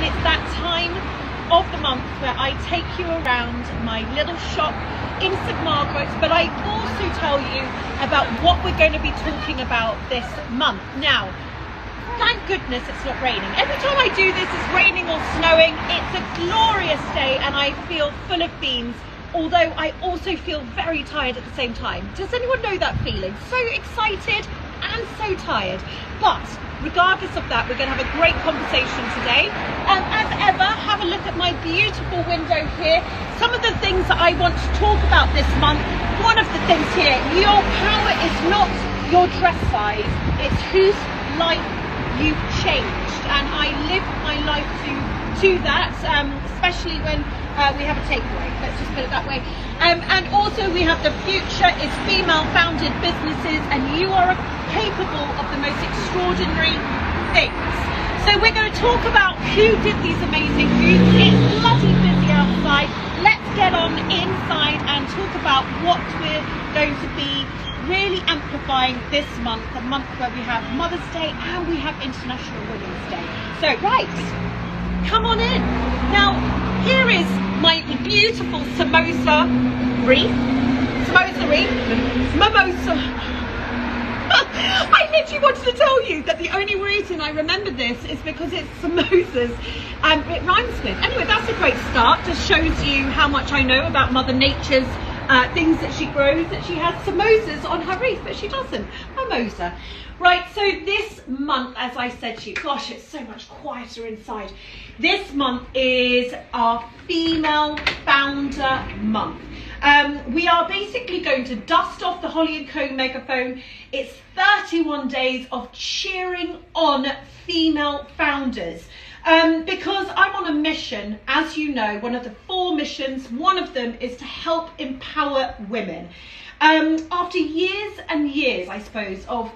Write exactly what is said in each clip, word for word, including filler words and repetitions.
and it's that time of the month where I take you around my little shop in Saint Margaret's, but I also tell you about what we're going to be talking about this month. Now, thank goodness it's not raining. Every time I do this, it's raining or snowing. It's a glorious day and I feel full of beans, although I also feel very tired at the same time. Does anyone know that feeling? So excited and so tired. But regardless of that, we're going to have a great conversation today. And as ever, have a look at my beautiful window here. Some of the things that I want to talk about this month. One of the things here, your power is not your dress size, it's whose life you've changed. And I live my life to to that, um, especially when uh, we have a takeaway, let's just put it that way. Um, and also we have the future is female founded businesses, and you are capable of the most extraordinary things. So we're going to talk about who did these amazing things. It's bloody busy outside. Let's get on inside and talk about what we're going to be really amplifying this month, a month where we have Mother's Day and we have International Women's Day. So right, come on in. Now, here is my beautiful samosa wreath. Samosa wreath. Mimosa. I literally wanted to tell you that the only reason I remember this is because it's samosas and it rhymes with. Anyway, that's a great start. Just shows you how much I know about Mother Nature's uh, things that she grows, that she has samosas on her wreath, but she doesn't. Mimosa. Right, so this month, as I said to you, gosh, it's so much quieter inside. This month is our Female Founder Month. Um, we are basically going to dust off the Holly and Co megaphone. It's thirty-one days of cheering on female founders. Um, because I'm on a mission, as you know, one of the four missions, one of them is to help empower women. Um, after years and years, I suppose, of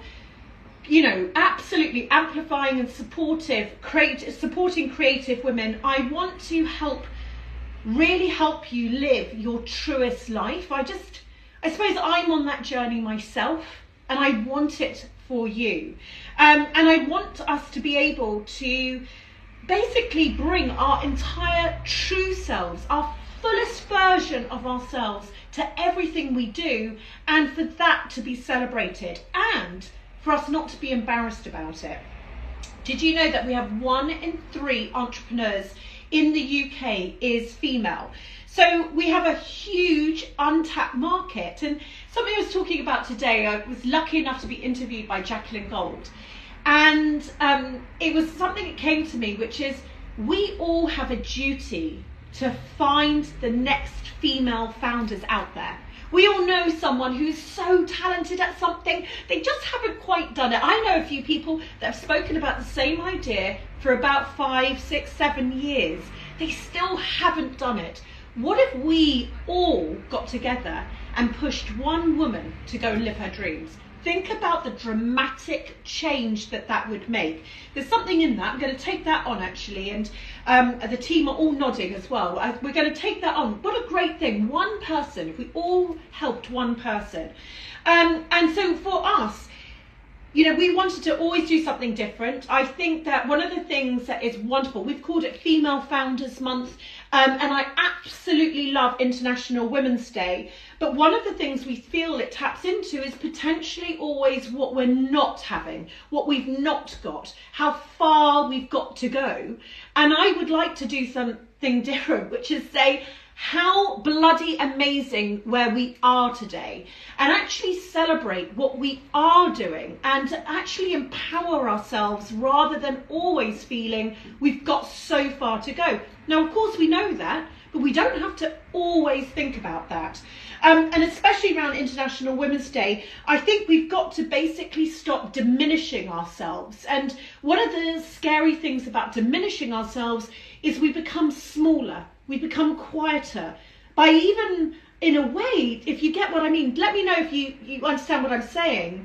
you know, absolutely amplifying and supportive, create, supporting creative women, I want to help, really help you live your truest life. I just, I suppose I'm on that journey myself, and I want it for you. Um, and I want us to be able to basically bring our entire true selves, our fullest version of ourselves to everything we do, and for that to be celebrated, and for us not to be embarrassed about it. Did you know that we have one in three entrepreneurs in the U K is female? So we have a huge untapped market. And something I was talking about today, I was lucky enough to be interviewed by Jacqueline Gold. And um, it was something that came to me, which is we all have a duty to find the next female founders out there. We all know someone who's so talented at something, they just haven't quite done it. I know a few people that have spoken about the same idea for about five, six, seven years. They still haven't done it. What if we all got together and pushed one woman to go and live her dreams? Think about the dramatic change that that would make. There's something in that. I'm going to take that on actually, and um, the team are all nodding as well. I, we're going to take that on. What a great thing. One person, if we all helped one person. Um, and so for us, you know, we wanted to always do something different. I think that one of the things that is wonderful, we've called it Female Founders Month, um, and I absolutely love International Women's Day. But one of the things we feel it taps into is potentially always what we're not having, what we've not got, how far we've got to go. And I would like to do something different, which is say, how bloody amazing where we are today, and actually celebrate what we are doing and actually empower ourselves rather than always feeling we've got so far to go. Now, of course, we know that, but we don't have to always think about that. Um, and especially around International Women's Day, I think we've got to basically stop diminishing ourselves. And one of the scary things about diminishing ourselves is we become smaller. We become quieter by even, in a way, if you get what I mean, let me know if you, you understand what I'm saying.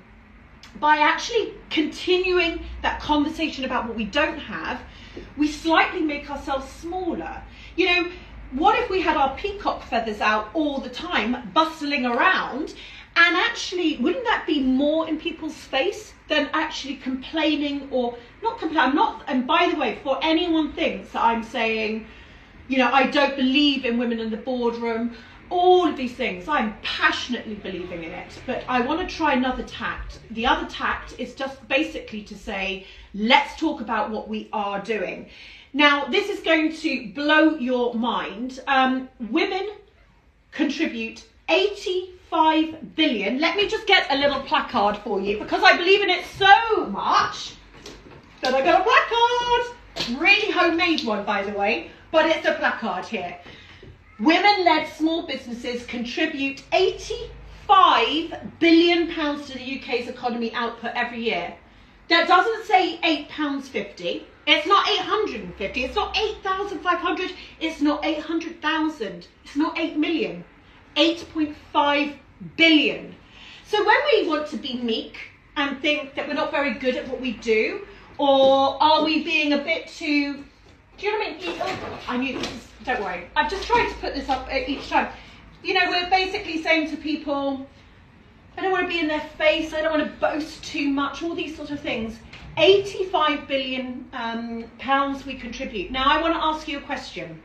By actually continuing that conversation about what we don't have, we slightly make ourselves smaller. You know, what if we had our peacock feathers out all the time, bustling around, And actually, wouldn't that be more in people's face than actually complaining or not complaining? I'm not, and by the way, for anyone thinks that I'm saying, you know, I don't believe in women in the boardroom, all of these things, I'm passionately believing in it. But I want to try another tact. The other tact is just basically to say, let's talk about what we are doing. Now, this is going to blow your mind. Um, women contribute eighty-five billion. Let me just get a little placard for you because I believe in it so much that I got a placard. Really homemade one, by the way, but it's a placard here. Women-led small businesses contribute eighty-five billion pounds to the U K's economy output every year. That doesn't say eight pounds fifty. It's not eight hundred fifty. It's not eight thousand five hundred. It's not eight hundred thousand. It's not eight million. eight point five billion. So when we want to be meek and think that we're not very good at what we do, or are we being a bit too, do you know what I mean? Oh, I knew this is, don't worry. I've just tried to put this up each time. You know, we're basically saying to people, I don't want to be in their face, I don't want to boast too much, all these sort of things. eighty-five billion um, pounds we contribute. Now I want to ask you a question.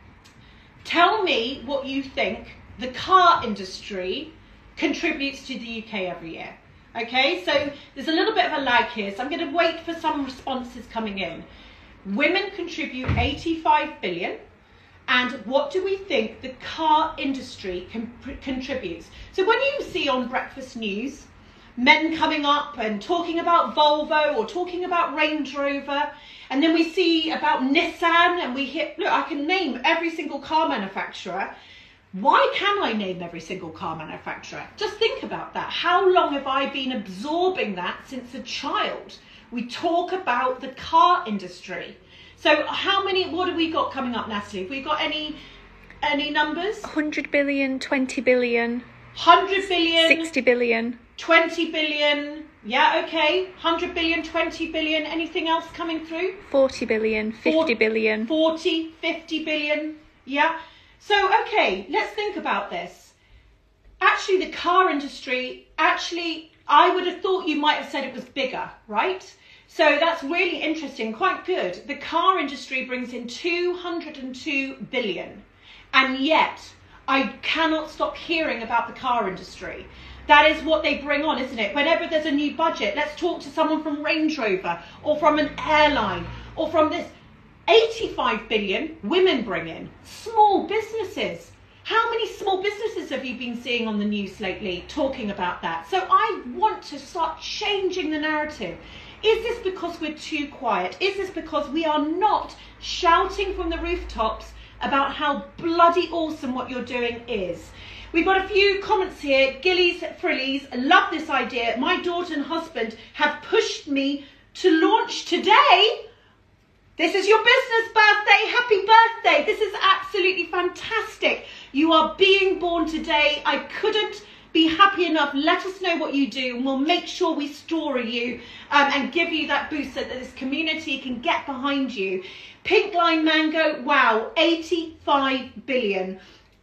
Tell me what you think the car industry contributes to the U K every year. Okay, so there's a little bit of a lag here, so I'm going to wait for some responses coming in. Women contribute eighty-five billion, and what do we think the car industry can, contributes? So when you see on breakfast news men coming up and talking about Volvo or talking about Range Rover, and then we see about Nissan, and we hit, look, I can name every single car manufacturer. Why can I name every single car manufacturer? Just think about that. How long have I been absorbing that since a child? We talk about the car industry. So how many, what have we got coming up, Natalie? Have we got any any numbers? one hundred billion, twenty billion. one hundred billion. sixty billion. twenty billion. Yeah, okay. one hundred billion, twenty billion. Anything else coming through? forty billion, fifty billion. forty, fifty billion. Yeah. So, okay, let's think about this. Actually, the car industry, actually, I would have thought you might have said it was bigger, right? So that's really interesting, quite good. The car industry brings in two hundred two billion. And yet, I cannot stop hearing about the car industry. That is what they bring on, isn't it? Whenever there's a new budget, let's talk to someone from Range Rover or from an airline or from this. eighty-five billion women bring in. Small businesses. How many small businesses have you been seeing on the news lately talking about that? So I want to start changing the narrative. Is this because we're too quiet? Is this because we are not shouting from the rooftops about how bloody awesome what you're doing is? We've got a few comments here. Gillies Frillies, love this idea. My daughter and husband have pushed me to launch today. This is your business birthday. Happy birthday. This is absolutely fantastic. You are being born today. I couldn't be happy enough. Let us know what you do and we'll make sure we story you um, and give you that boost so that this community can get behind you. Pink Line Mango, wow, eighty-five billion.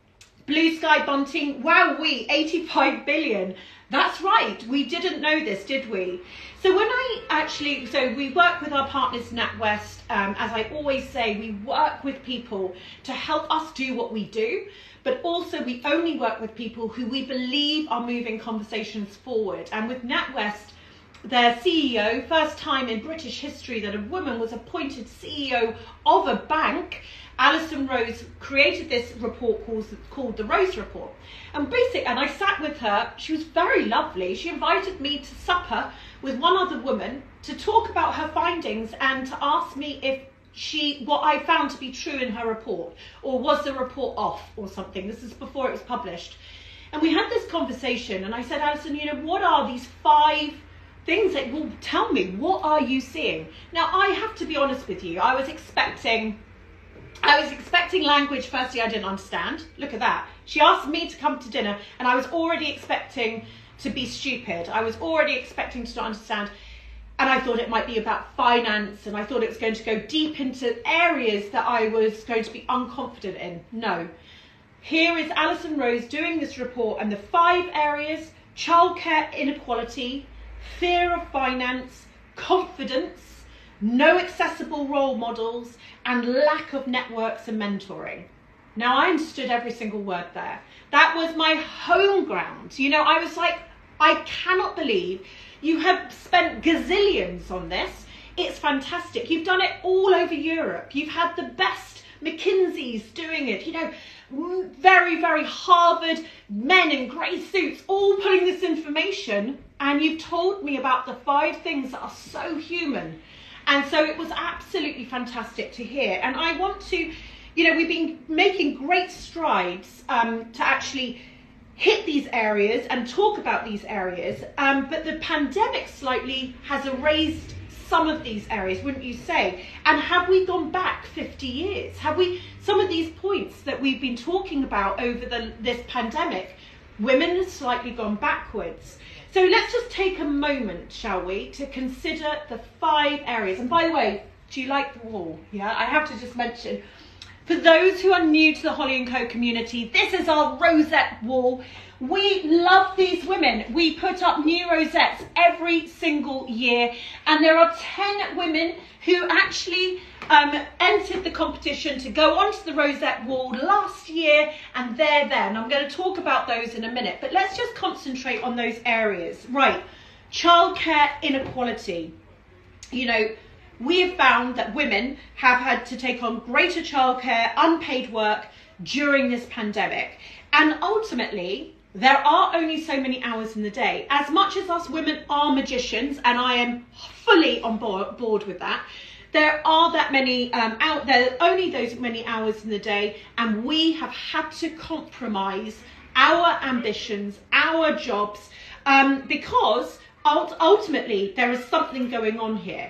Blue Sky Bunting, wow, we eighty-five billion. That's right, we didn't know this, did we? So when I actually, so we work with our partners NatWest, um, as I always say, we work with people to help us do what we do, but also we only work with people who we believe are moving conversations forward. And with NatWest, their C E O, first time in British history that a woman was appointed C E O of a bank, Alison Rose created this report called, called the Rose Report. And basically, and I sat with her, she was very lovely. She invited me to supper with one other woman to talk about her findings and to ask me if she, what I found to be true in her report, or was the report off or something. This is before it was published. And we had this conversation and I said, Alison, you know, what are these five things that will tell me, what are you seeing? Now, I have to be honest with you. I was expecting I was expecting language, firstly, I didn't understand. Look at that. She asked me to come to dinner and I was already expecting to be stupid. I was already expecting to not understand. And I thought it might be about finance and I thought it was going to go deep into areas that I was going to be unconfident in. No. Here is Alison Rose doing this report and the five areas, childcare inequality, fear of finance, confidence, no accessible role models, and lack of networks and mentoring. Now, I understood every single word there. That was my home ground. You know, I was like, I cannot believe you have spent gazillions on this. It's fantastic. You've done it all over Europe. You've had the best McKinseys doing it, you know, very, very Harvard men in grey suits, all pulling this information. And you've told me about the five things that are so human. And so it was absolutely fantastic to hear. And I want to, you know, we've been making great strides um, to actually hit these areas and talk about these areas. Um, but the pandemic slightly has erased some of these areas, wouldn't you say? And have we gone back fifty years? Have we, some of these points that we've been talking about over the, this pandemic, women have slightly gone backwards. So let's just take a moment, shall we, to consider the five areas. And by the way, do you like the wall? Yeah, I have to just mention, for those who are new to the Holly and Co community, this is our rosette wall. We love these women. We put up new rosettes every single year. And there are ten women who actually um, entered the competition to go onto the rosette wall last year. And they're there. And I'm going to talk about those in a minute. But let's just concentrate on those areas. Right. Childcare inequality. You know, we have found that women have had to take on greater childcare, unpaid work during this pandemic. And ultimately, there are only so many hours in the day. As much as us women are magicians, and I am fully on board, board with that, there are that many um, out there, only those many hours in the day, and we have had to compromise our ambitions, our jobs, um, because ultimately there is something going on here.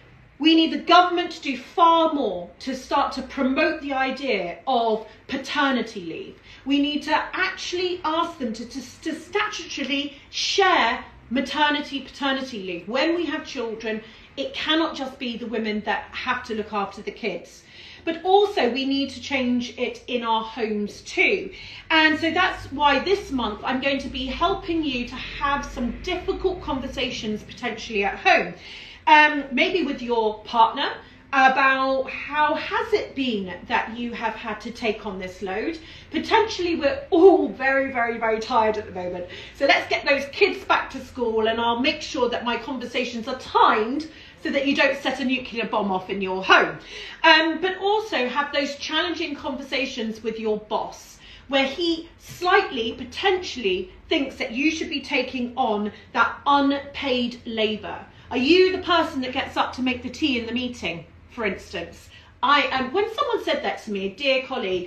We need the government to do far more to start to promote the idea of paternity leave. We need to actually ask them to, to, to statutorily share maternity, paternity leave. When we have children, it cannot just be the women that have to look after the kids. But also we need to change it in our homes too. And so that's why this month I'm going to be helping you to have some difficult conversations potentially at home. Um, maybe with your partner, about how has it been that you have had to take on this load. Potentially we're all very, very, very tired at the moment. So let's get those kids back to school, and I'll make sure that my conversations are timed so that you don't set a nuclear bomb off in your home. Um, but also have those challenging conversations with your boss, where he slightly, potentially thinks that you should be taking on that unpaid labour. Are you the person that gets up to make the tea in the meeting, for instance? I am. Um, when someone said that to me, a dear colleague,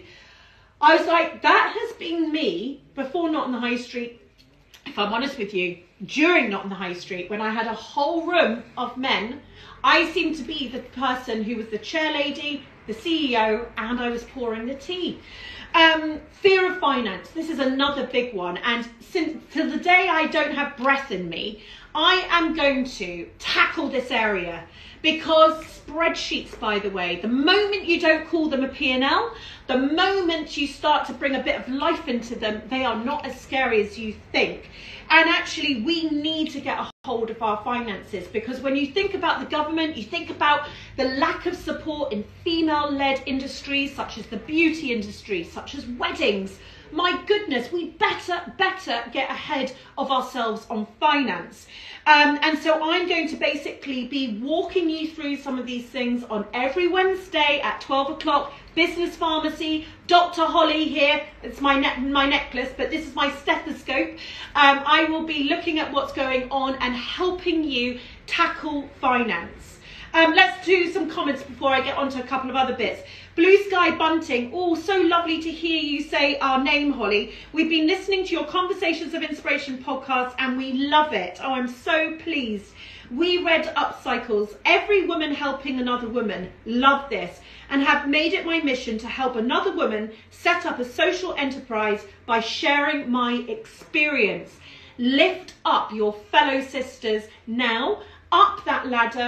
I was like, that has been me before Not on the High Street. If I'm honest with you, during Not on the High Street, when I had a whole room of men, I seemed to be the person who was the chair lady, the C E O, and I was pouring the tea. Um, fear of finance. This is another big one. And since to the day I don't have breath in me, I am going to tackle this area, because spreadsheets, by the way, the moment you don't call them a P and L, the moment you start to bring a bit of life into them, they are not as scary as you think. And actually, we need to get a hold of our finances, because when you think about the government, you think about the lack of support in female-led industries, such as the beauty industry, such as weddings. My goodness, we better, better get ahead of ourselves on finance. Um, and so I'm going to basically be walking you through some of these things on every Wednesday at twelve o'clock. Business Pharmacy, Doctor Holly here. It's my, ne my necklace, but this is my stethoscope. Um, I will be looking at what's going on and helping you tackle finance. Um, let's do some comments before I get on to a couple of other bits. Blue Sky Bunting, oh, so lovely to hear you say our name, Holly. We've been listening to your Conversations of Inspiration podcast and we love it. Oh, I'm so pleased. We read Upcycles, Every Woman Helping Another Woman. Love this. And have made it my mission to help another woman set up a social enterprise by sharing my experience. Lift up your fellow sisters now, up that ladder.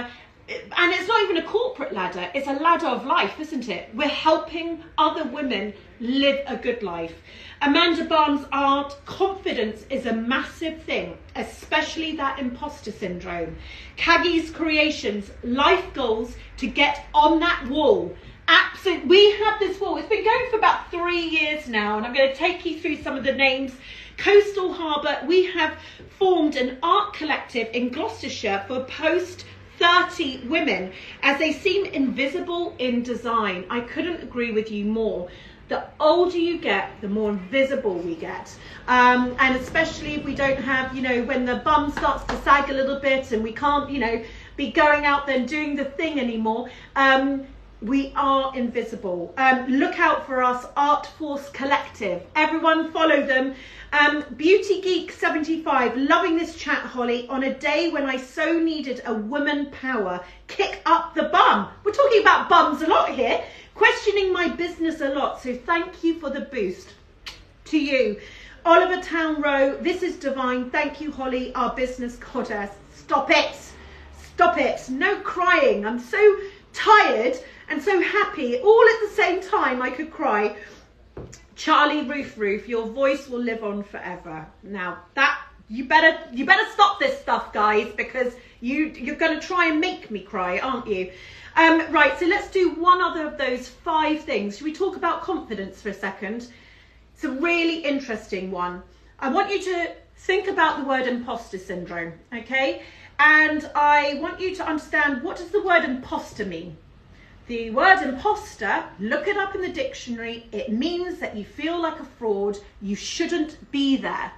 and it's not even a corporate ladder, it's a ladder of life, isn't it? We're helping other women live a good life. Amanda Barnes' art, confidence is a massive thing, especially that imposter syndrome. Caggie's creations, life goals to get on that wall. Absolutely, we have this wall. It's been going for about three years now, and I'm going to take you through some of the names. Coastal Harbour, we have formed an art collective in Gloucestershire for post thirty women, as they seem invisible in design. I couldn't agree with you more. The older you get, the more invisible we get. Um, and especially if we don't have, you know, when the bum starts to sag a little bit and we can't, you know, be going out there and doing the thing anymore. Um, we are invisible. Um, look out for us, Art Force Collective. Everyone follow them. Um, Beauty Geek seventy-five, loving this chat, Holly, on a day when I so needed a woman power. Kick up the bum. We're talking about bums a lot here. Questioning my business a lot, so thank you for the boost. To you. Oliver Town Row, this is divine. Thank you, Holly, our business goddess. Stop it. Stop it. No crying. I'm so tired and so happy. All at the same time, I could cry. Charlie Roof Roof, your voice will live on forever. Now that you better you better stop this stuff, guys, because you you're going to try and make me cry, aren't you? Um, right, so let's do one other of those five things. Should we talk about confidence for a second? It's a really interesting one. I want you to think about the word imposter syndrome, okay? And I want you to understand, what does the word imposter mean? The word imposter, look it up in the dictionary. It means that you feel like a fraud. You shouldn't be there.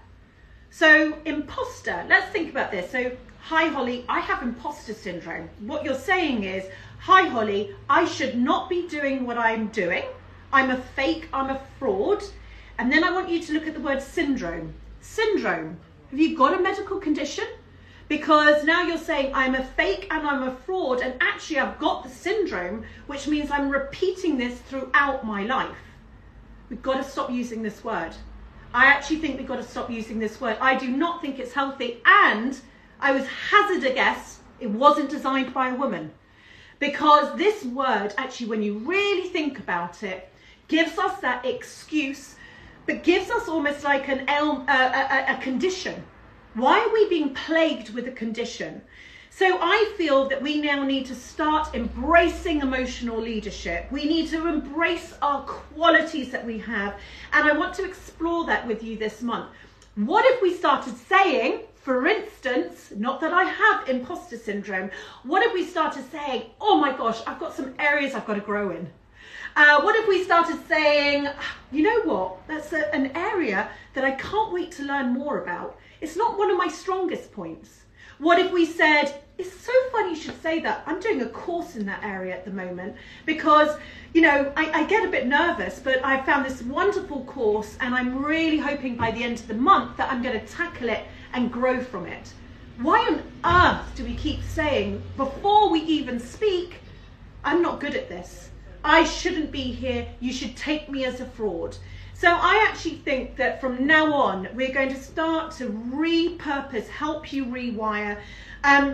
So imposter, let's think about this. So, hi Holly, I have imposter syndrome. What you're saying is, hi Holly, I should not be doing what I'm doing. I'm a fake, I'm a fraud. And then I want you to look at the word syndrome. Syndrome, have you got a medical condition? Because now you're saying I'm a fake and I'm a fraud, and actually I've got the syndrome, which means I'm repeating this throughout my life. We've got to stop using this word. I actually think we've got to stop using this word. I do not think it's healthy, and I would hazard a guess it wasn't designed by a woman. Because this word, actually, when you really think about it, gives us that excuse, but gives us almost like an uh, a, a condition. Why are we being plagued with a condition? So I feel that we now need to start embracing emotional leadership. We need to embrace our qualities that we have. And I want to explore that with you this month. What if we started saying, for instance, not that I have imposter syndrome, what if we started saying, oh my gosh, I've got some areas I've got to grow in. Uh, what if we started saying, you know what, that's a, an area that I can't wait to learn more about. It's not one of my strongest points. What if we said, it's so funny you should say that. I'm doing a course in that area at the moment because, you know, I, I get a bit nervous, but I found this wonderful course and I'm really hoping by the end of the month that I'm going to tackle it and grow from it. Why on earth do we keep saying, before we even speak, I'm not good at this. I shouldn't be here. You should take me as a fraud. So I actually think that from now on, we're going to start to repurpose, help you rewire. Um,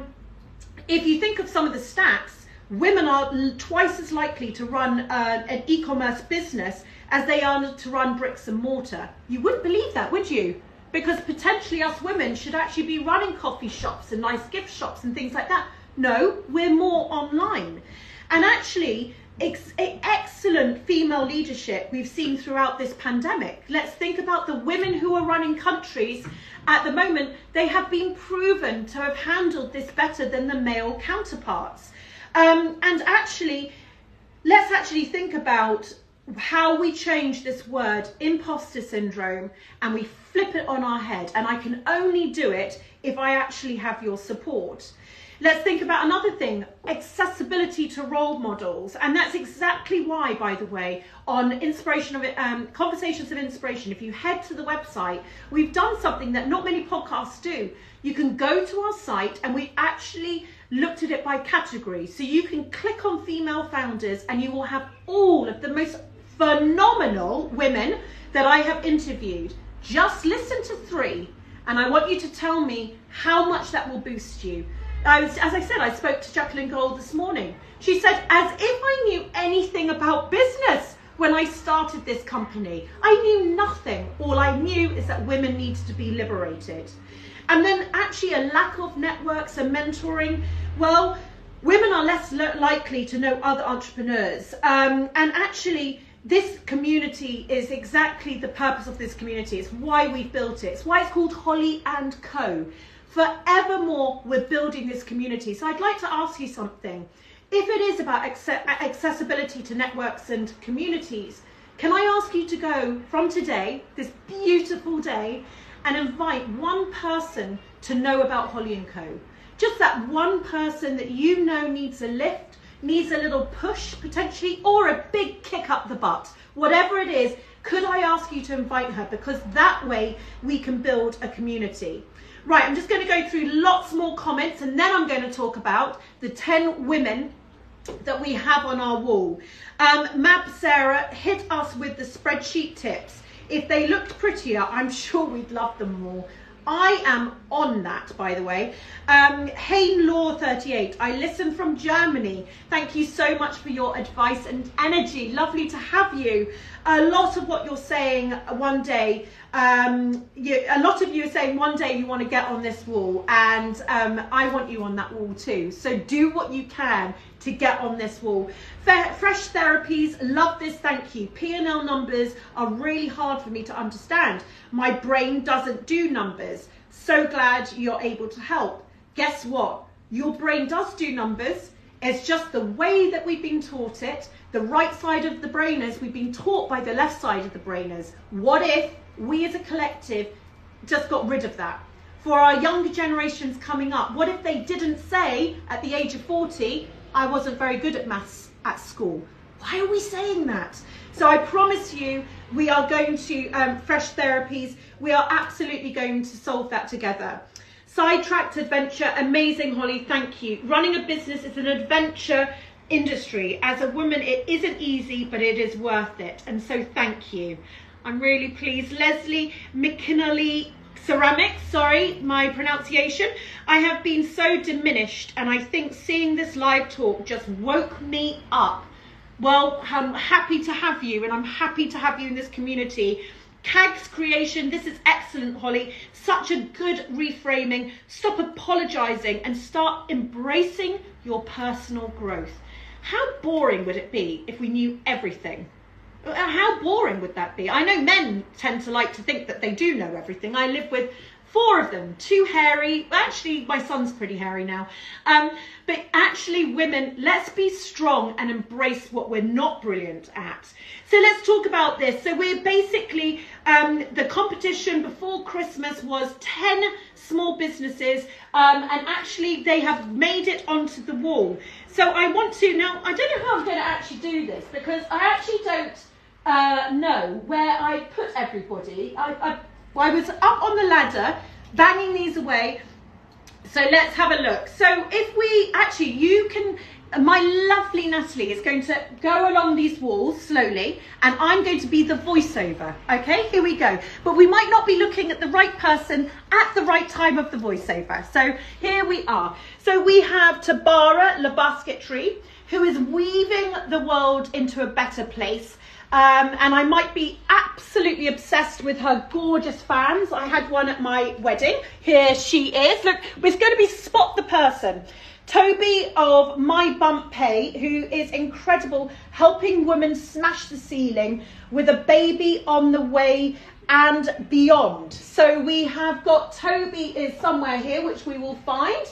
if you think of some of the stats, women are twice as likely to run uh, an e-commerce business as they are to run bricks and mortar. You wouldn't believe that, would you? Because potentially us women should actually be running coffee shops and nice gift shops and things like that. No, we're more online. And actually, Ex excellent female leadership we've seen throughout this pandemic. Let's think about the women who are running countries at the moment. They have been proven to have handled this better than the male counterparts. Um, and actually, let's actually think about how we change this word, imposter syndrome, and we flip it on our head. And I can only do it if I actually have your support. Let's think about another thing, accessibility to role models. And that's exactly why, by the way, on inspiration of it, um, Conversations of Inspiration, if you head to the website, we've done something that not many podcasts do. You can go to our site and we actually looked at it by category. So you can click on female founders and you will have all of the most phenomenal women that I have interviewed. Just listen to three and I want you to tell me how much that will boost you. I was, as I said, I spoke to Jacqueline Gold this morning. She said, as if I knew anything about business when I started this company. I knew nothing. All I knew is that women needed to be liberated. And then actually a lack of networks and mentoring. Well, women are less likely to know other entrepreneurs. Um, and actually, this community is exactly the purpose of this community. It's why we've built it. It's why it's called Holly and Co. Forevermore, we're building this community. So I'd like to ask you something. If it is about accessibility to networks and communities, can I ask you to go from today, this beautiful day, and invite one person to know about Holly and Co. Just that one person that you know needs a lift, needs a little push potentially, or a big kick up the butt. Whatever it is, could I ask you to invite her? Because that way we can build a community. Right, I'm just going to go through lots more comments, and then I'm going to talk about the ten women that we have on our wall. Um, Mab Sarah hit us with the spreadsheet tips. If they looked prettier, I'm sure we'd love them more. I am on that, by the way. Um, Hain Law thirty-eight, I listen from Germany. Thank you so much for your advice and energy. Lovely to have you. A lot of what you're saying one day, um, you, a lot of you are saying one day you want to get on this wall, and um, I want you on that wall too. So do what you can to get on this wall. Fresh therapies, love this, thank you. P and L numbers are really hard for me to understand. My brain doesn't do numbers. So glad you're able to help. Guess what? Your brain does do numbers. It's just the way that we've been taught it. The right side of the brain is we've been taught by the left side of the brain is. What if we as a collective just got rid of that? For our younger generations coming up, what if they didn't say at the age of forty, I wasn't very good at maths at school? Why are we saying that? So I promise you, we are going to, um, Fresh Therapies, we are absolutely going to solve that together. Sidetracked adventure, amazing, Holly, thank you. Running a business is an adventure industry. As a woman, it isn't easy, but it is worth it. And so thank you. I'm really pleased. Leslie McKinley Ceramics, sorry, my pronunciation. I have been so diminished, and I think seeing this live talk just woke me up. Well, I'm happy to have you, and I'm happy to have you in this community. C A G's creation, this is excellent, Holly. Such a good reframing. Stop apologizing and start embracing your personal growth. How boring would it be if we knew everything? How boring would that be? I know men tend to like to think that they do know everything. I live with four of them, two hairy, actually my son's pretty hairy now. Um, but actually women, let's be strong and embrace what we're not brilliant at. So let's talk about this. So we're basically, um, the competition before Christmas was ten small businesses, um, and actually they have made it onto the wall. So I want to, now I don't know how I'm going to actually do this, because I actually don't uh, know where I put everybody. I, I I was up on the ladder, banging these away. So let's have a look. So if we, actually, you can, my lovely Natalie is going to go along these walls slowly, and I'm going to be the voiceover. Okay, here we go. But we might not be looking at the right person at the right time of the voiceover. So here we are. So we have Tabara La Basketry, who is weaving the world into a better place. Um, and I might be absolutely obsessed with her gorgeous fans. I had one at my wedding. Here she is. Look, we're going to be Spot the Person. Toby of My Bump Pay, who is incredible, helping women smash the ceiling with a baby on the way and beyond. So we have got, Toby is somewhere here, which we will find.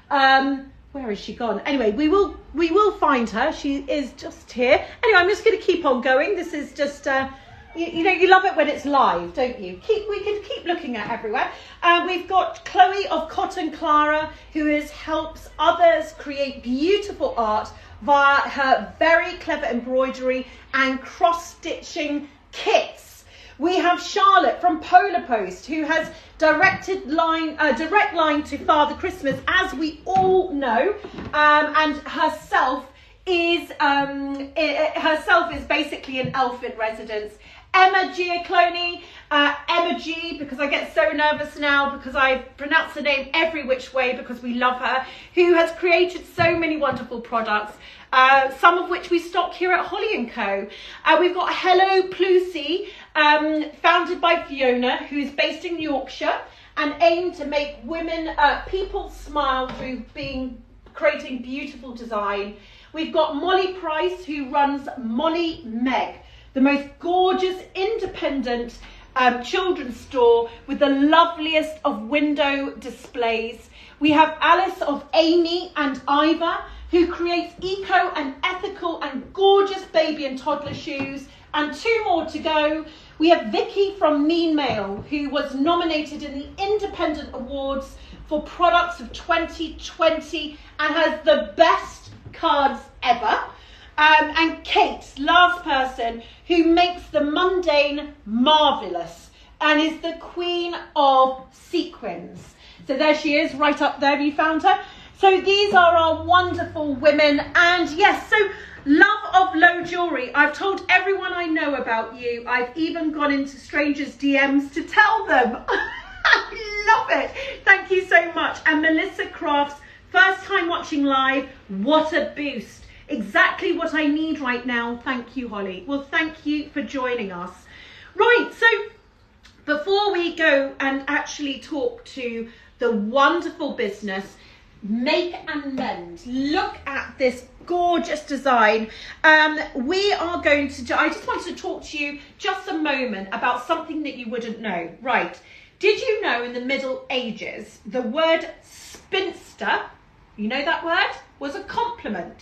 Um, Where is she gone? Anyway, we will we will find her. She is just here. Anyway, I'm just going to keep on going. This is just, uh, you, you know, you love it when it's live, don't you? Keep We can keep looking at everywhere. Um, we've got Chloe of Cotton Clara, who is helps others create beautiful art via her very clever embroidery and cross-stitching kits. We have Charlotte from Polar Post, who has directed line, uh, direct line to Father Christmas, as we all know, um, and herself is um, it, herself is basically an elf in residence. Emma Giaclone, uh, Emma G, because I get so nervous now because I pronounce the name every which way because we love her, who has created so many wonderful products, uh, some of which we stock here at Holly and Co. Uh, we've got Hello Plusy, um, founded by Fiona, who's based in Yorkshire, and aim to make women, uh, people smile through being creating beautiful design. We've got Molly Price, who runs Molly Meg, the most gorgeous independent um, children's store with the loveliest of window displays. We have Alice of Amy and Iva, who creates eco and ethical and gorgeous baby and toddler shoes, and two more to go. We have Vicky from Mean Mail, who was nominated in the Independent Awards for Products of twenty twenty and has the best cards ever. Um, and Kate, last person, who makes the mundane marvellous and is the queen of sequins. So there she is, right up there. Have you found her? So these are our wonderful women. And yes, so love of low jewellery. I've told everyone I know about you. I've even gone into strangers' D Ms to tell them. I love it. Thank you so much. And Melissa Crafts, first time watching live. What a boost. Exactly what I need right now. Thank you, Holly. Well, thank you for joining us. Right, so before we go and actually talk to the wonderful business, Make and Mend, look at this gorgeous design. Um, we are going to do, I just wanted to talk to you just a moment about something that you wouldn't know. Right, did you know in the Middle Ages, the word spinster, you know that word, was a compliment?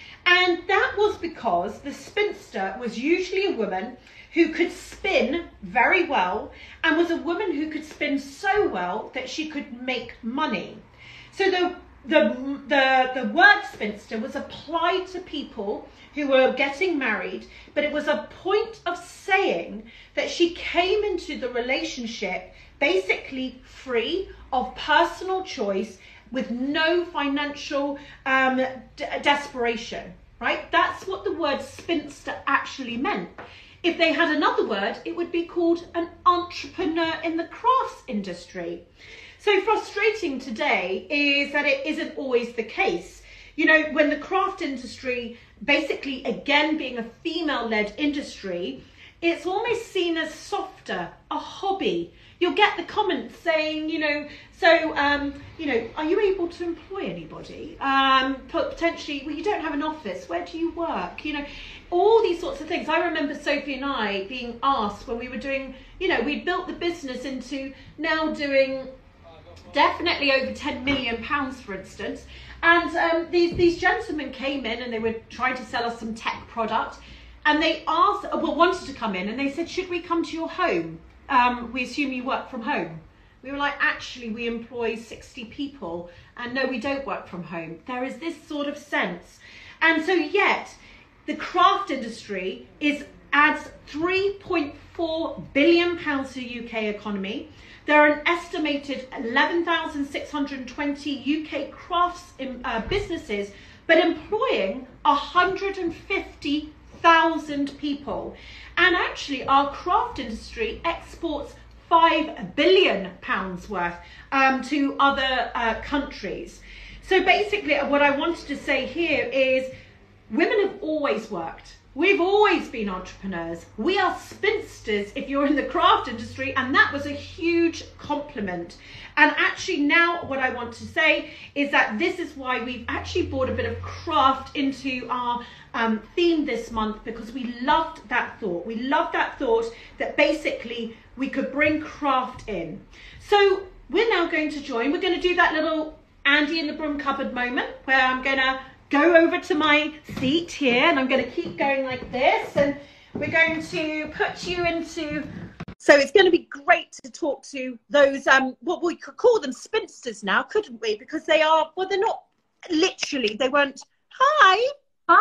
And that was because the spinster was usually a woman who could spin very well and was a woman who could spin so well that she could make money. So the, the, the, the word spinster was applied to people who were getting married, but it was a point of saying that she came into the relationship basically free of personal choice with no financial um, d desperation, right? That's what the word spinster actually meant. If they had another word, it would be called an entrepreneur in the crafts industry. So frustrating today is that it isn't always the case. You know, when the craft industry, basically again being a female-led industry, it's almost seen as softer, a hobby. You'll get the comments saying, you know, so, um, you know, are you able to employ anybody? Um, potentially, well, you don't have an office. Where do you work? You know, all these sorts of things. I remember Sophie and I being asked when we were doing, you know, we built the business into now doing definitely over ten million pounds, for instance. And um, these, these gentlemen came in and they were trying to sell us some tech product. And they asked, well, wanted to come in and they said, should we come to your home? Um, we assume you work from home. We were like, actually, we employ sixty people and no, we don't work from home. There is this sort of sense. And so yet the craft industry is adds three point four billion pounds to the U K economy. There are an estimated eleven thousand six hundred twenty U K crafts in, uh, businesses, but employing one hundred fifty thousand people. And actually our craft industry exports five billion pounds worth um, to other uh, countries. So basically what I wanted to say here is women have always worked. We've always been entrepreneurs. We are spinsters if you're in the craft industry, and that was a huge compliment. And actually now what I want to say is that this is why we've actually brought a bit of craft into our um, theme this month, because we loved that thought. We loved that thought that basically we could bring craft in. So we're now going to join, we're going to do that little Andy in the broom cupboard moment where I'm going to go over to my seat here and I'm going to keep going like this, and we're going to put you into, so it's going to be great to talk to those um what we could call them spinsters now, couldn't we? Because they are, well, they're not literally, they weren't. Hi.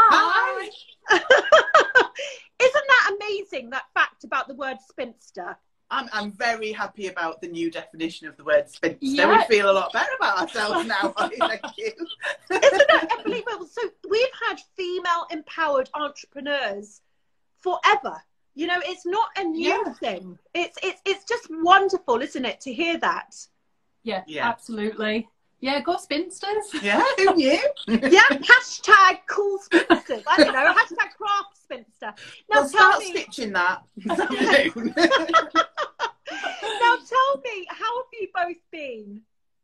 Hi. Isn't that amazing, that fact about the word spinster? I'm, I'm very happy about the new definition of the word spinster. Yeah. We feel a lot better about ourselves now. Thank you. Isn't that unbelievable? So we've had female empowered entrepreneurs forever. You know, it's not a new Yeah. thing. It's it's it's just wonderful, isn't it, to hear that? Yeah, Yeah. absolutely. Yeah, go spinsters. Yeah, who knew? Yeah, hashtag cool spinsters. I don't know, hashtag craft spinster. Now We'll tell start me, stitching that. this afternoon. now tell me, how have you both been?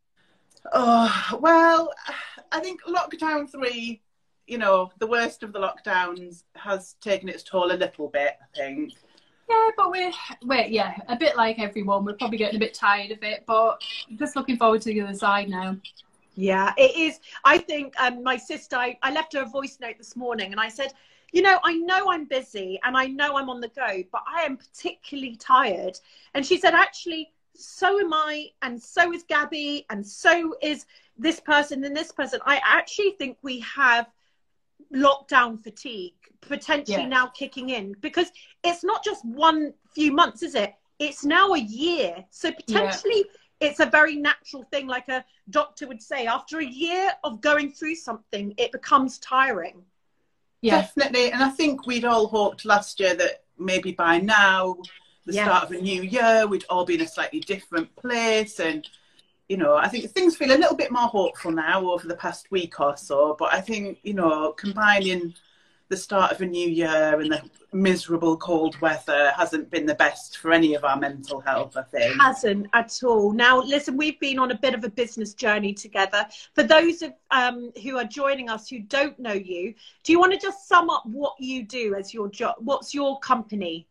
Oh, well, I think lockdown three, you know, the worst of the lockdowns has taken its toll a little bit, I think. Yeah, but we're, we're, yeah, a bit like everyone. We're probably getting a bit tired of it, but just looking forward to the other side now. Yeah, it is. I think um, my sister, I, I left her a voice note this morning and I said, you know, I know I'm busy and I know I'm on the go, but I am particularly tired. And she said, actually, so am I, and so is Gabby, and so is this person and this person. I actually think we have lockdown fatigue potentially Yeah. now kicking in, because it's not just one few months, is it? It's now a year. So potentially it's a very natural thing, like a doctor would say, after a year of going through something, it becomes tiring. Yeah, Definitely. And I think we'd all hoped last year that maybe by now, the Yes. start of a new year, we'd all be in a slightly different place. And, you know, I think things feel a little bit more hopeful now over the past week or so. But I think, you know, combining the start of a new year and the miserable cold weather hasn't been the best for any of our mental health, I think. Hasn't at all. Now, listen, we've been on a bit of a business journey together. For those of um, who are joining us who don't know you, do you want to just sum up what you do as your job? What's your company?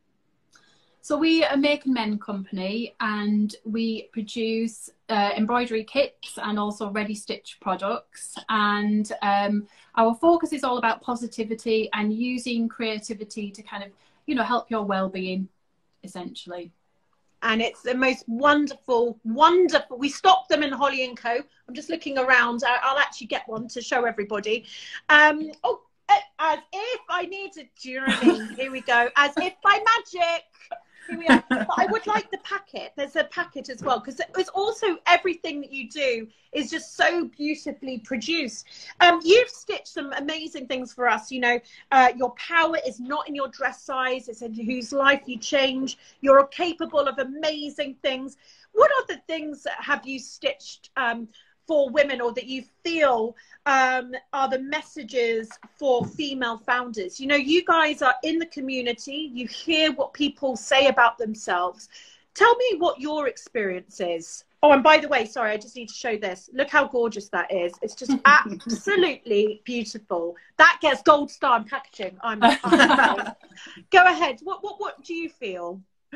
so we are a make and mend company, and we produce uh, embroidery kits and also ready stitch products. And um, our focus is all about positivity and using creativity to kind of, you know, help your well-being, essentially. And it's the most wonderful, wonderful. We stocked them in Holly and Co. I'm just looking around. I- I'll actually get one to show everybody. Um, oh, eh, as if I needed, do you know what I mean? Here we go. As if by magic. Here we are. But I would like the packet. There's a packet as well, because it's also everything that you do is just so beautifully produced. Um, you've stitched some amazing things for us. You know, uh, your power is not in your dress size. It's in whose life you change. You're capable of amazing things. What other things have you stitched um, for women, or that you feel um, are the messages for female founders? You know, you guys are in the community. You hear what people say about themselves. Tell me what your experience is. Oh, and by the way, sorry, I just need to show this. Look how gorgeous that is. It's just absolutely beautiful. That gets gold star in packaging. I'm, I'm Go ahead. What, what, what do you feel?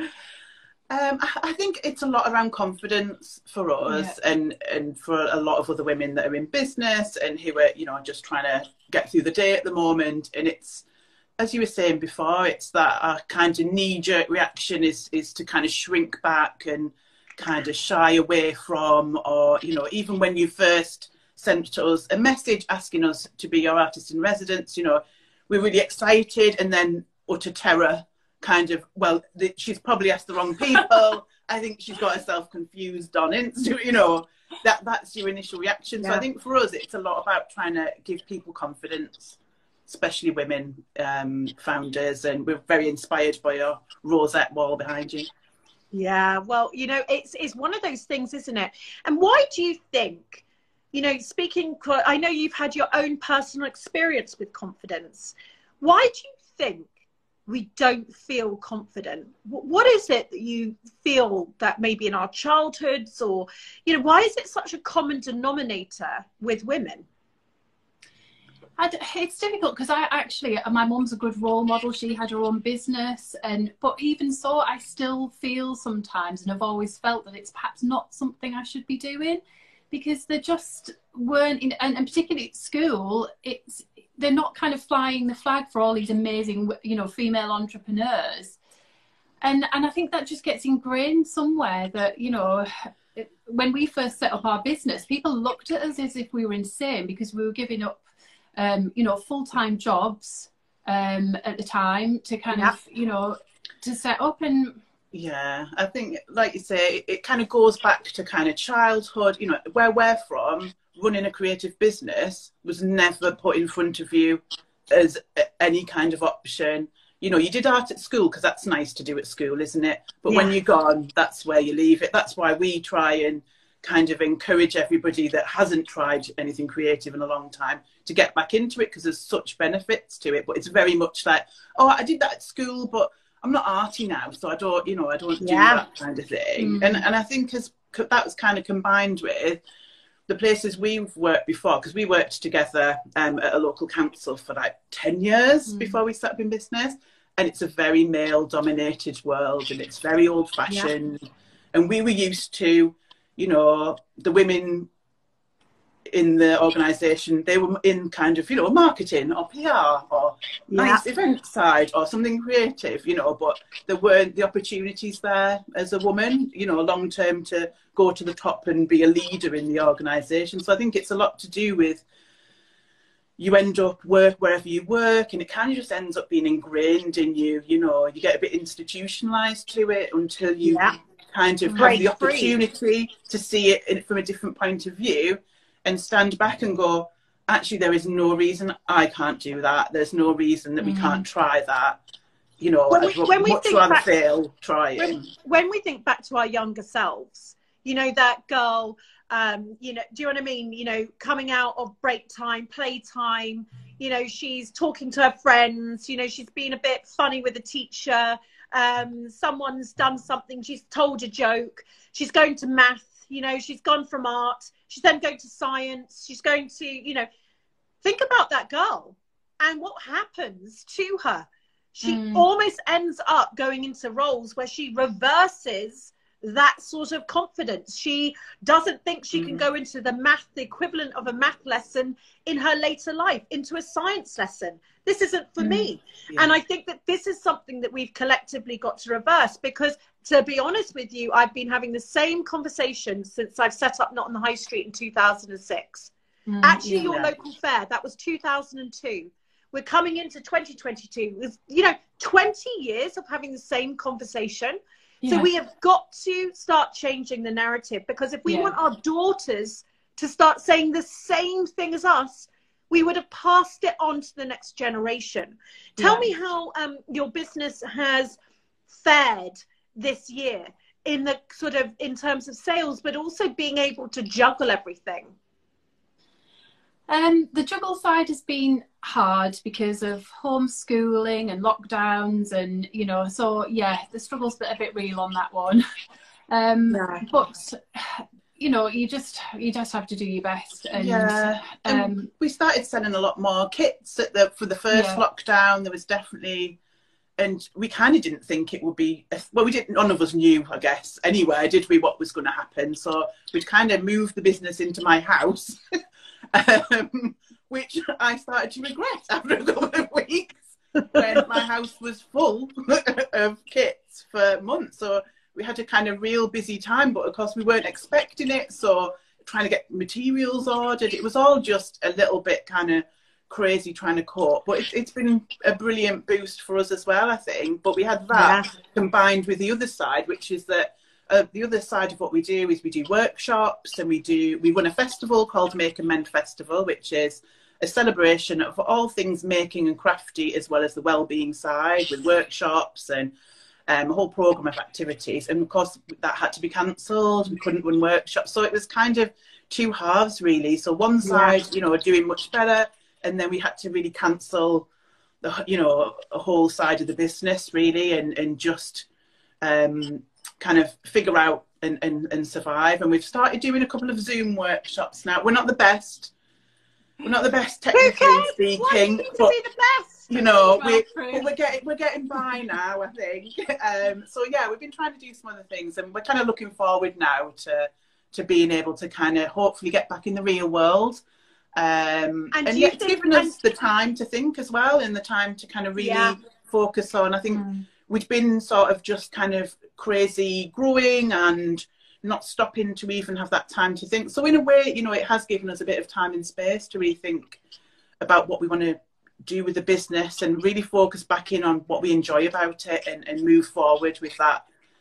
Um, I I think it's a lot around confidence for us, Yeah. and, and for a lot of other women that are in business and who are, you know, just trying to get through the day at the moment. And it's, as you were saying before, it's that our kind of knee-jerk reaction is, is to kind of shrink back and kind of shy away from, or, you know, even when you first sent us a message asking us to be your artist in residence, you know, we're really excited, and then utter terror. Kind of, well, the, she's probably asked the wrong people. I think she's got herself confused on Insta, you know, that that's your initial reaction. Yeah. So I think for us, it's a lot about trying to give people confidence, especially women um, founders. And we're very inspired by your rosette wall behind you. Yeah, well, you know, it's it's one of those things, isn't it? And why do you think, you know, speaking, I know you've had your own personal experience with confidence. Why do you think we don't feel confident? What is it that you feel that maybe in our childhoods, or, you know, why is it such a common denominator with women? I d it's difficult because I actually, my mum's a good role model. She had her own business, and but even so, I still feel sometimes, and I've always felt that it's perhaps not something I should be doing, because they just weren't in, and, and particularly at school, it's they're not kind of flying the flag for all these amazing, you know, female entrepreneurs. And, and I think that just gets ingrained somewhere that, you know, it, when we first set up our business, people looked at us as if we were insane because we were giving up, um, you know, full-time jobs um, at the time to kind Yeah. of, you know, to set up. And Yeah, I think, like you say, it, it kind of goes back to kind of childhood, you know, where we're from. Running a creative business was never put in front of you as any kind of option. you know, you did art at school because that's nice to do at school, isn't it? But Yeah. when you're gone, that's where you leave it. That's why we try and kind of encourage everybody that hasn't tried anything creative in a long time to get back into it, because there's such benefits to it. But it's very much like, oh, I did that at school, but I'm not arty now, so I don't, you know, I don't Yeah. do that kind of thing. Mm. And and I think as that was kind of combined with the places we've worked before, because we worked together um, at a local council for like ten years mm. before we set up in business. And it's a very male-dominated world, and it's very old-fashioned. Yeah. And we were used to, you know, the women in the organisation, they were in kind of, you know, marketing or P R or yeah. nice event side or something creative, you know, but there weren't the opportunities there as a woman, you know, long term to go to the top and be a leader in the organisation. So I think it's a lot to do with you end up work wherever you work, and it kind of just ends up being ingrained in you, you know, you get a bit institutionalised to it until you yeah. kind of Break have the free. opportunity to see it in, from a different point of view and stand back and go, actually, there is no reason I can't do that. There's no reason that we mm. can't try that. You know, when we, I'd when we much think rather back, fail trying. When, when we think back to our younger selves, you know, that girl, um, you know, do you know what I mean? You know, coming out of break time, play time, you know, she's talking to her friends, you know, she's been a bit funny with the teacher. Um, someone's done something, she's told a joke, she's going to math, you know, she's gone from art, she's then going to science, she's going to, you know, think about that girl and what happens to her. She mm. almost ends up going into roles where she reverses that sort of confidence. She doesn't think she mm. can go into the math, the equivalent of a math lesson in her later life, into a science lesson. This isn't for mm. me. Yeah. And I think that this is something that we've collectively got to reverse, because to be honest with you, I've been having the same conversation since I've set up Not on the High Street in two thousand six. Mm, Actually, yeah. your local fair, that was two thousand two. We're coming into twenty twenty-two with, you know, twenty years of having the same conversation. Yeah. So we have got to start changing the narrative, because if we yeah. want our daughters to start saying the same thing as us, we would have passed it on to the next generation. Tell yeah. me how um, your business has fared this year in the sort of, in terms of sales, but also being able to juggle everything. Um, the juggle side has been hard because of homeschooling and lockdowns, and you know, so yeah, the struggle's a bit real on that one. Um, yeah. But you know, you just you just have to do your best. And, yeah, and um, we started selling a lot more kits at the, for the first yeah. lockdown. There was definitely, and we kind of didn't think it would be. Well, we didn't. None of us knew, I guess. Anyway, did we, what was going to happen? So we'd kind of moved the business into my house. Um, which I started to regret after a couple of weeks, when my house was full of kits for months. So we had a kind of real busy time, but of course we weren't expecting it. So trying to get materials ordered, it was all just a little bit kind of crazy trying to cope. But it, it's been a brilliant boost for us as well, I think. But we had that yeah. combined with the other side, which is that Uh, the other side of what we do is we do workshops, and we do we run a festival called Make and Mend Festival, which is a celebration of all things making and crafty, as well as the well-being side, with workshops and um, a whole programme of activities. And of course that had to be cancelled. We couldn't run workshops, so it was kind of two halves really. So one side, yeah. you know, doing much better, and then we had to really cancel the, you know, a whole side of the business really, and and just um kind of figure out and, and, and survive. And we've started doing a couple of Zoom workshops now. We're not the best. We're not the best technically speaking, you but be the best? you know, we, but we're getting we're getting by now, I think. Um, so yeah, we've been trying to do some other things, and we're kind of looking forward now to to being able to kind of hopefully get back in the real world. Um, and and yet it's given us the time to think as well, and the time to kind of really yeah. focus on. I think. Mm. We've been sort of just kind of crazy growing and not stopping to even have that time to think. So in a way, you know, it has given us a bit of time and space to really think about what we want to do with the business, and really focus back in on what we enjoy about it, and, and move forward with that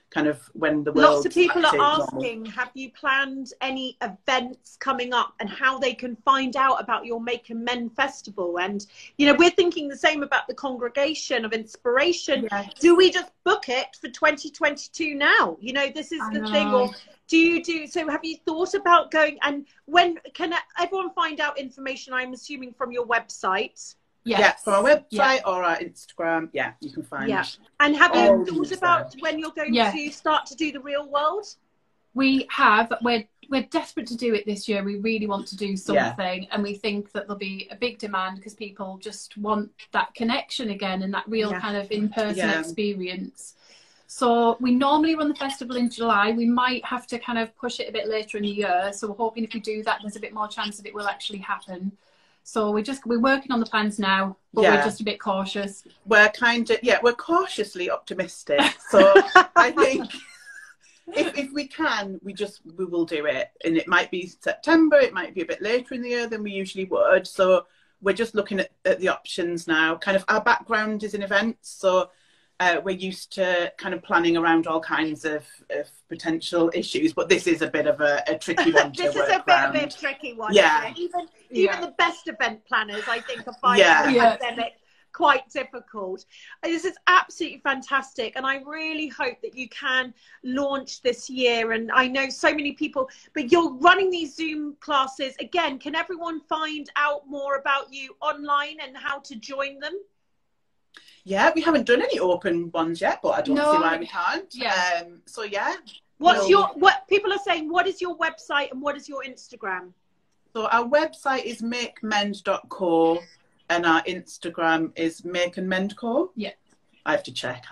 kind of when the world. Lots of people are asking, have you planned any events coming up and how they can find out about your Make and Mend festival? And, you know, we're thinking the same about the Congregation of Inspiration. Yes. Do we just book it for twenty twenty-two now? You know, this is I the know. thing. Or do you do, so have you thought about going, and when can everyone find out information, I'm assuming, from your website? Yes. Yeah, from our website Yeah. or our Instagram. Yeah, you can find. Yeah. And have all you thought these about there. when you're going Yeah. to start to do the real world? We have. We're we're desperate to do it this year. We really want to do something, yeah. and we think that there'll be a big demand because people just want that connection again and that real yeah. kind of in-person yeah. experience. So we normally run the festival in July. We might have to kind of push it a bit later in the year. So we're hoping if we do that, there's a bit more chance that it will actually happen. So we're just we're working on the plans now, but yeah. we're just a bit cautious. We're kind of yeah, we're cautiously optimistic. So I think if if we can, we just we will do it, and it might be September, it might be a bit later in the year than we usually would. So we're just looking at, at the options now. Kind of our background is in events, so uh, we're used to kind of planning around all kinds of, of potential issues. But this is a bit of a, a tricky one to This work is a bit around. of a tricky one. Yeah. Isn't it? Even even Yeah. the best event planners, I think, are finding Yeah. the Yeah. pandemic quite difficult. This is absolutely fantastic, and I really hope that you can launch this year. And I know so many people, but you're running these Zoom classes again. Can everyone find out more about you online and how to join them? Yeah, we haven't done any open ones yet, but I don't No. see why we can't. Yeah. Um, so yeah. What's we'll- your what people are saying? What is your website and what is your Instagram? So our website is make mend dot co and our Instagram is make and mend co. Yeah. I have to check.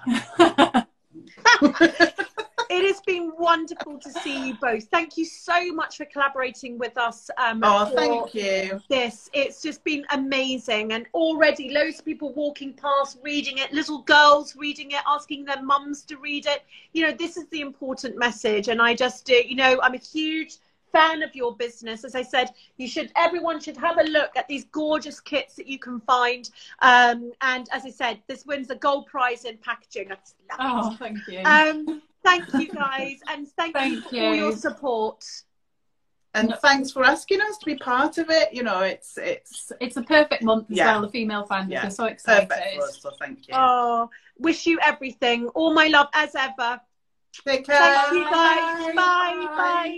It has been wonderful to see you both. Thank you so much for collaborating with us. Um, Oh, for thank you. This, it's just been amazing, and already loads of people walking past, reading it, little girls reading it, asking their mums to read it. You know, this is the important message, and I just, uh, you know, I'm a huge fan of your business. As I said, you should, everyone should have a look at these gorgeous kits that you can find. Um, and as I said, this wins a gold prize in packaging. I just love Oh, it. thank you. Um, thank you guys, and thank, Thank you for you. all your support. And No. thanks for asking us to be part of it. You know, it's it's It's a perfect month as Yeah. well. The female fans Yeah. are so excited. perfect for us. So thank you. Oh, wish you everything. All my love as ever. Take care. Thank you guys. Bye. Bye. Bye.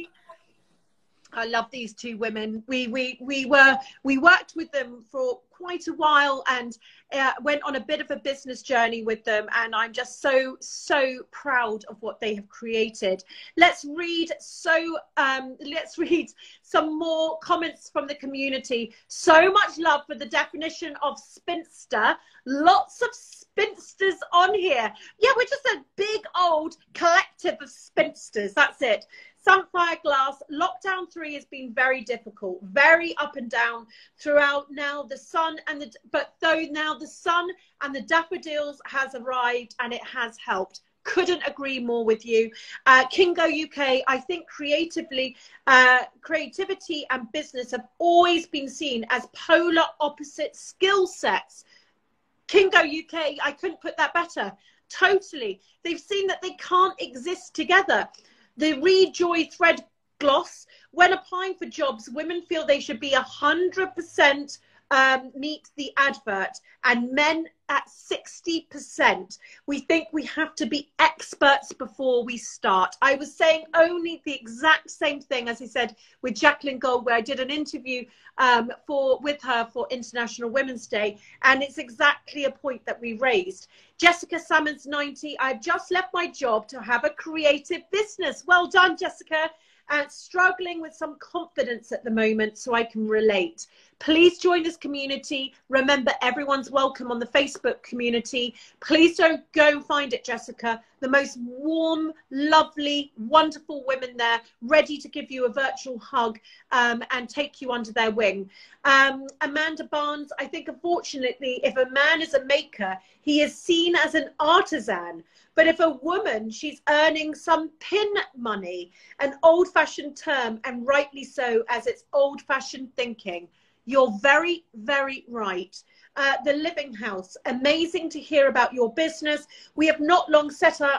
I love these two women. We we we were we worked with them for quite a while and uh, went on a bit of a business journey with them, and I'm just so so proud of what they have created. Let's read so um let's read some more comments from the community. So much love for the definition of spinster. Lots of spinsters on here. Yeah, we're just a big old collective of spinsters. That's it. Sunfire Glass, lockdown three has been very difficult, very up and down throughout. Now the sun and the, but though now the sun and the daffodils has arrived and it has helped. Couldn't agree more with you. Uh, Kingo U K, I think creatively, uh, creativity and business have always been seen as polar opposite skill sets. Kingo U K, I couldn't put that better. Totally. They've seen that they can't exist together. The Rejoy Thread Gloss, when applying for jobs, women feel they should be one hundred percent um, meet the advert, and men at sixty percent. We think we have to be experts before we start. I was saying only the exact same thing, as I said, with Jacqueline Gold, where I did an interview um, for with her for International Women's Day, and it's exactly a point that we raised. Jessica Salmons ninety, I've just left my job to have a creative business. Well done, Jessica. And struggling with some confidence at the moment, so I can relate. Please join this community. Remember, everyone's welcome on the Facebook community. Please don't go and find it, Jessica. The most warm, lovely, wonderful women there, ready to give you a virtual hug um, and take you under their wing. Um, Amanda Barnes, I think unfortunately, if a man is a maker, he is seen as an artisan. But if a woman, she's earning some pin money, an old-fashioned term, and rightly so, as it's old-fashioned thinking. You're very, very right. Uh, the Living House, amazing to hear about your business. We have not long set up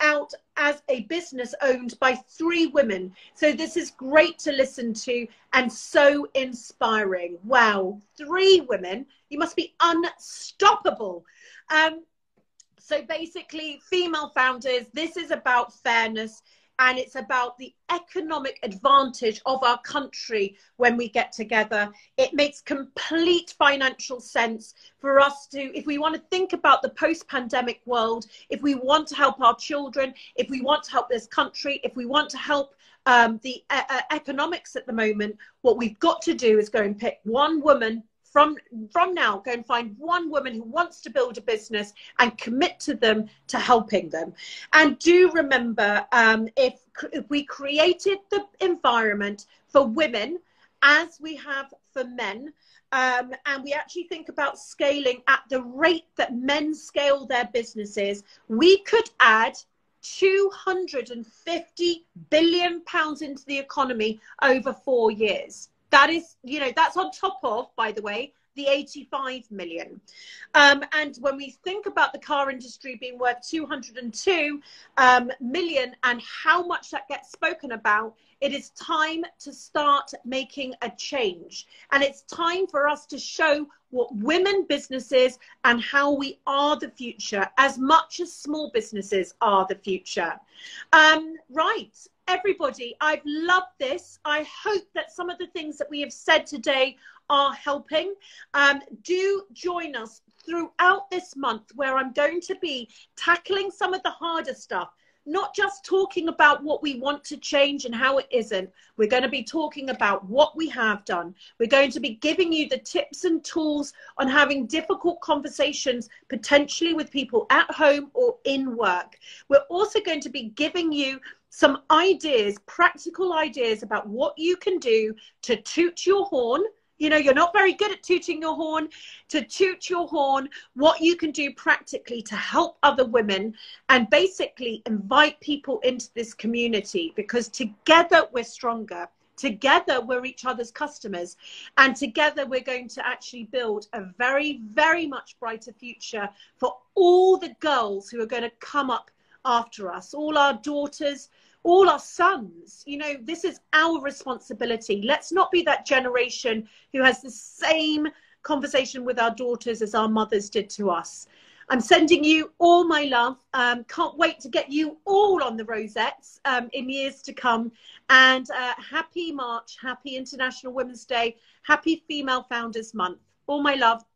out as a business owned by three women. So this is great to listen to and so inspiring. Wow, three women. You must be unstoppable. Um, so basically, female founders, this is about fairness. And it's about the economic advantage of our country when we get together. It makes complete financial sense for us to, if we want to think about the post-pandemic world, if we want to help our children, if we want to help this country, if we want to help um, the uh, uh, economics at the moment, what we've got to do is go and pick one woman From, from now, go and find one woman who wants to build a business and commit to them, to helping them. And do remember, um, if, if we created the environment for women as we have for men, um, and we actually think about scaling at the rate that men scale their businesses, we could add two hundred fifty billion pounds into the economy over four years. That is, you know, that's on top of, by the way, the eighty-five million. Um, and when we think about the car industry being worth two hundred two um, million and how much that gets spoken about, it is time to start making a change. And it's time for us to show what women businesses and how we are the future, as much as small businesses are the future. Um, right. Everybody, I've loved this. I hope that some of the things that we have said today are helping. Um, do join us throughout this month where I'm going to be tackling some of the harder stuff, not just talking about what we want to change and how it isn't. We're going to be talking about what we have done. We're going to be giving you the tips and tools on having difficult conversations, potentially with people at home or in work. We're also going to be giving you some ideas, practical ideas about what you can do to toot your horn. You know, you're not very good at tooting your horn. To toot your horn, what you can do practically to help other women and basically invite people into this community, because together we're stronger. Together we're each other's customers, and together we're going to actually build a very, very much brighter future for all the girls who are going to come up after us, all our daughters, all our sons. You know, this is our responsibility. Let's not be that generation who has the same conversation with our daughters as our mothers did to us. I'm sending you all my love. Um, can't wait to get you all on the rosettes um, in years to come. And uh, happy March, happy International Women's Day, happy Female Founders Month. All my love.